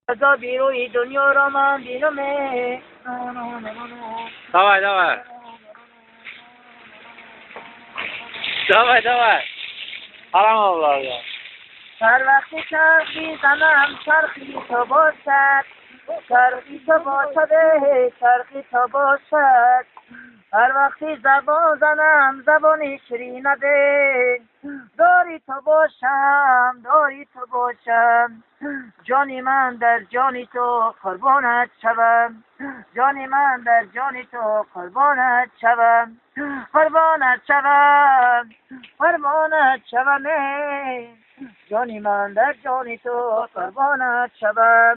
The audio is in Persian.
خدا بیروی دنیا را من بینمه. Давай, давай. Давай, давай. Haram Allah ya. هر وقتی چرخی زنم چرخی تو باشد، چرخی تو باشد، چرخی تو باشد. هر وقتی زبان زنم زبانی شیرین ده، داری تو باشم، داری تو باشم. جانی من در جانی تو قربانت شوم، جانی من در جانی تو قربانت شوم، قربانت شوم، قربانت شوم. جانی من در جانی تو قربانت شوم.